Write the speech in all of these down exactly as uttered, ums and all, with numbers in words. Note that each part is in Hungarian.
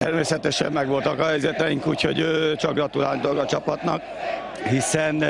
Természetesen megvoltak a helyzeteink, úgyhogy csak gratulálunk a csapatnak, hiszen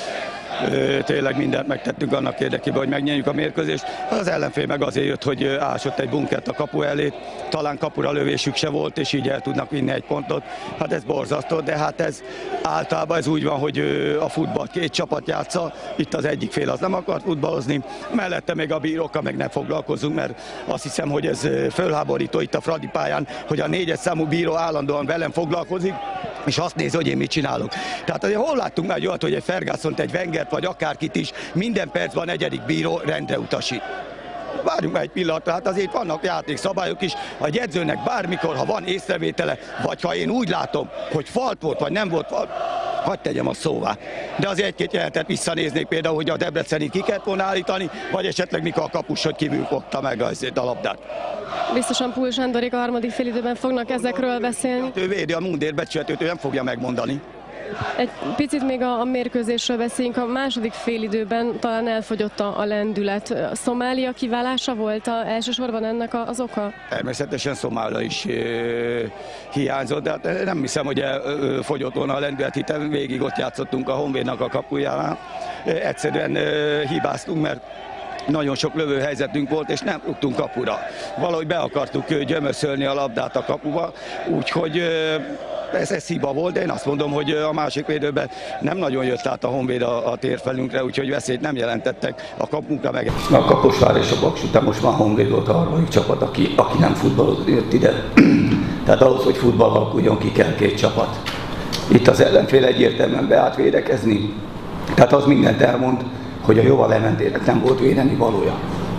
tényleg mindent megtettünk annak érdekében, hogy megnyerjük a mérkőzést. Az ellenfél meg azért jött, hogy ásott egy bunkert a kapu elé, talán kapura lövésük se volt, és így el tudnak vinni egy pontot. Hát ez borzasztó, de hát ez általában ez úgy van, hogy a futball két csapat játsza, itt az egyik fél az nem akart futballozni, mellette még a bírókkal meg nem foglalkozunk, mert azt hiszem, hogy ez fölháborító itt a Fradi pályán, hogy a négyes számú bíró állandóan velem foglalkozik, és azt nézi, hogy én mit csinálok. Tehát azért hol láttunk már olyat, hogy egy Fergusont, egy Wengert, vagy akárkit is minden percben a negyedik bíró rendre utasít. Várjunk már egy pillanatra, hát azért vannak játékszabályok is, a edzőnek bármikor, ha van észrevétele, vagy ha én úgy látom, hogy falt volt, vagy nem volt falt, hadd tegyem a szóvá. De azért egy-két jelentet visszanéznék, például, hogy a Debreceni ki kellett volna állítani, vagy esetleg mikor a kapus, hogy kívül fogta meg azért a labdát. Biztosan Pul Sándorék a harmadik félidőben fognak ezekről beszélni. Hát ő védi a mundér becsületét, ő nem fogja megmondani. Egy picit még a, a mérkőzésről beszéljünk. A második félidőben talán elfogyott a, a lendület. A Szomália kiválása volt a, elsősorban ennek az oka? Természetesen Szomália is e, hiányzott, de hát nem hiszem, hogy elfogyott volna a lendület, hiszen végig ott játszottunk a Honvédnak a kapujánál. E, egyszerűen e, hibáztunk, mert nagyon sok lövőhelyzetünk volt, és nem rúgtunk kapura. Valahogy be akartuk gyömöszölni a labdát a kapuba, úgyhogy ez, ez hiba volt, de én azt mondom, hogy a másik védőben nem nagyon jött át a Honvéd a, a térfelünkre, úgyhogy veszélyt nem jelentettek a kapunkra meg. A Kaposvár és a Paks után most már Honvéd volt a harmadik csapat, aki, aki nem futballozott, jött ide. Tehát ahhoz, hogy futball alakuljon, ki kell két csapat. Itt az ellenfél egyértelműen beállt védekezni, tehát az mindent elmond, hogy a Jóval Lementének nem volt védeni valója.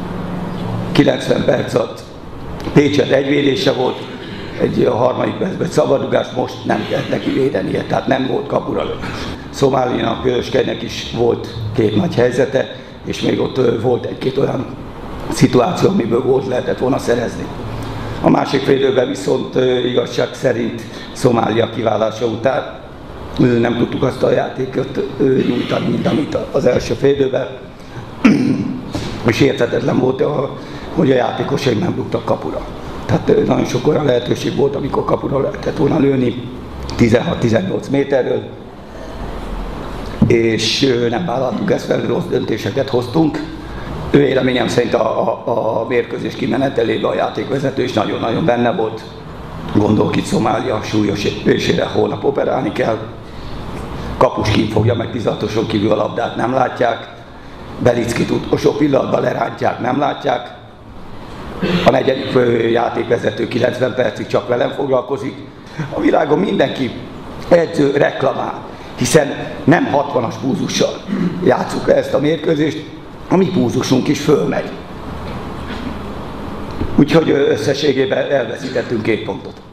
kilencven perc alatt Pécset egy védése volt, egy a harmadik percben szabadrugás, most nem kellett neki védenie, tehát nem volt kapura lövés. Szomáliának, Vöröskelynek is volt két nagy helyzete, és még ott volt egy-két olyan szituáció, amiből volt lehetett volna szerezni. A másik félidőben viszont igazság szerint Szomália kiválása után nem tudtuk azt a játékot nyújtani, mint amit az első félidőben, és érthetetlen volt, hogy a játékosai nem rúgtak kapura. Tehát nagyon sok olyan lehetőség volt, amikor kapura lehetett volna lőni tizenhat-tizennyolc méterről, és nem vállaltuk ezt fel, rossz döntéseket hoztunk. Véleményem szerint a, a, a mérkőzés kimenetelében a játékvezető is nagyon-nagyon benne volt. Gondolok itt Szomália súlyos épésére, holnap operálni kell. Kapus kint fogja meg, tizatoson kívül a labdát nem látják. Belickit utolsó pillanatban lerántják, nem látják. A negyedik játékvezető kilencven percig csak velem foglalkozik. A világon mindenki edző reklamál, hiszen nem hatvanas púzussal játsszuk ezt a mérkőzést, a mi púzusunk is fölmegy. Úgyhogy összességében elveszítettünk két pontot.